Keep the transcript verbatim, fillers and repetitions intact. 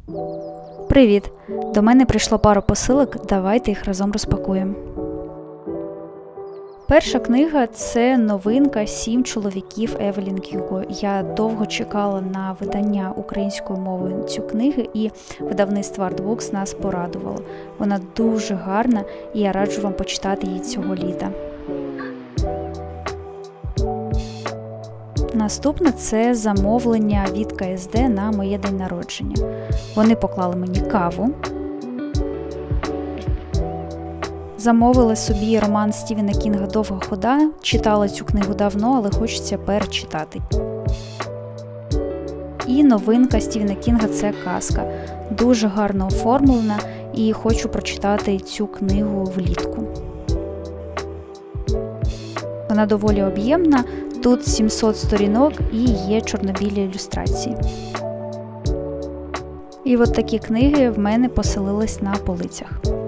Привіт! До мене прийшло пару посилок, давайте їх разом розпакуємо. Перша книга – це новинка «Сім чоловіків» Евелін Гюго. Я довго чекала на видання українською мовою цю книгу, і видавництво Артбукс нас порадувало. Вона дуже гарна, і я раджу вам почитати її цього літа. Наступне – це замовлення від ка ес де на моє день народження. Вони поклали мені каву. Замовила собі роман Стівена Кінга «Довга хода». Читала цю книгу давно, але хочеться перечитати. І новинка Стівена Кінга – це «Казка». Дуже гарно оформлена і хочу прочитати цю книгу влітку. Вона доволі об'ємна, тут сімсот сторінок і є чорно-білі ілюстрації. І от такі книги в мене поселились на полицях.